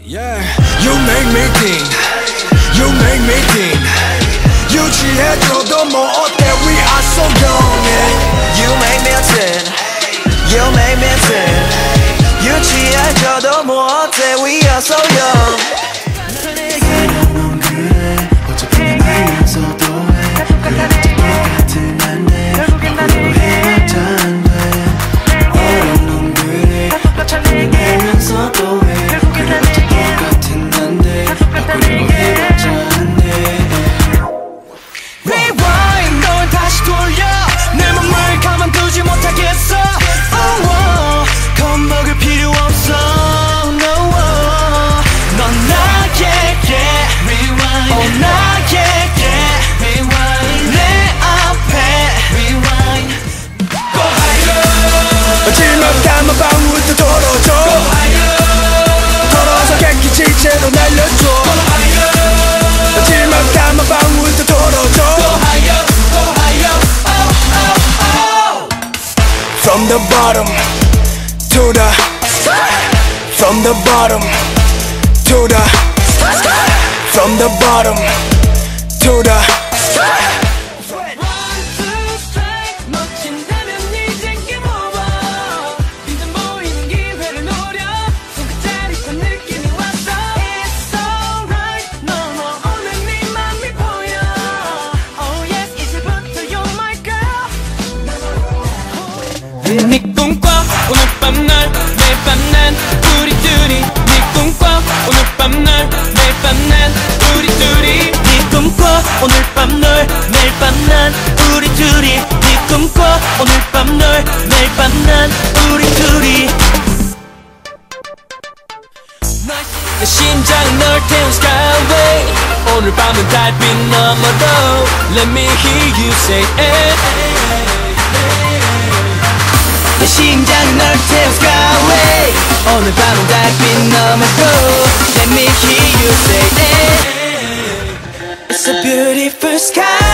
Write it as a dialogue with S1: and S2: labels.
S1: Yeah, you make me think, you make me think. 유치해져도 뭐 어때, we are so young, yeah.
S2: You make me think, you make me think. 유치해져도 뭐 어때, we are so young.
S3: 넌 그래 어차피 난 알면서도 해 그래 똑같은 난데 바꾸려고 해봤자 안돼 넌 그래 어차피 난 알면서도 해 그래 똑같은 난데 바꾸려고 해봤자 안돼
S2: Rewind 널 다시 돌려 내 맘을 가만두지 못하겠어 겁먹을 필요 없어 no 넌 나에게 Rewind 나에게 Rewind 내 앞에 Rewind Go higher
S1: 질막한 방울도 덜어줘
S2: Go higher
S1: 덜어서 객기 질체로 날려줘
S2: Go higher
S1: 질막한 방울도 덜어줘
S2: Go higher Go higher oh.
S1: From the bottom to the From the bottom to the From the bottom to the
S4: 네 꿈꿔 오늘 밤 날 매일 밤 난 우리 둘이 네 꿈꿔 오늘 밤 날 매일 밤 난 우리 둘이 네 꿈꿔 오늘 밤 널 매일 밤 난 우리 둘이 네 꿈꿔 오늘 밤 널 매일 밤 난 우리 둘이 내 심장은 널 태운 skyway 오늘 밤은 달빛 너머로 Let me hear you say it 내 심장은 널 태운 skyway 오늘 밤은 달빛 너머로 Let me hear you say it It's a beautiful sky